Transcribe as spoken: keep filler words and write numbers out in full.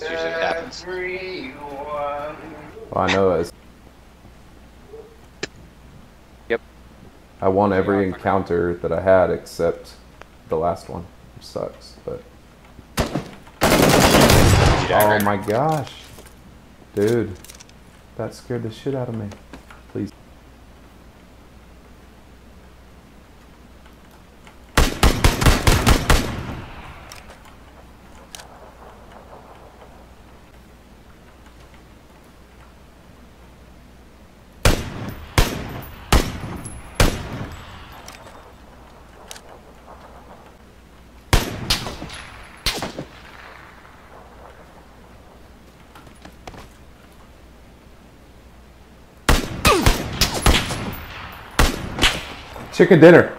That's usually what happens. Well, I know it's. Yep. I won every encounter that I had except the last one, which sucks, but. Oh my gosh. Dude. That scared the shit out of me. Please. Chicken dinner.